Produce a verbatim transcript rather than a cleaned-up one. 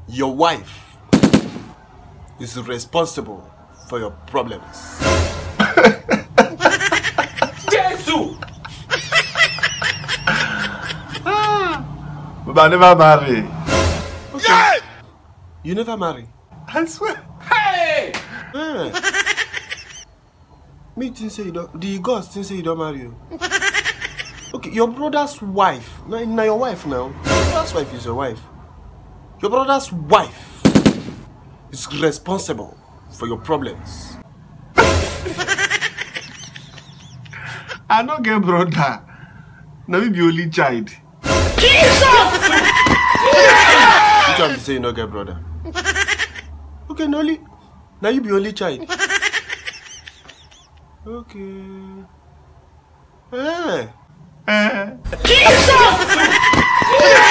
Your wife is responsible for your problems. Jesus! But I never marry. Okay. Yeah! You never marry? I swear. Hey! Yeah. Me think say you don't. The gods think say you don't marry you. Okay, your brother's wife. Now, now your wife now. Your brother's wife is your wife. Your brother's wife is responsible for your problems. I don't get brother. Now we be only child. Jesus! You trying to say you don't get brother? Okay, no only. Now you be only child. Okay. Eh. Eh. Jesus!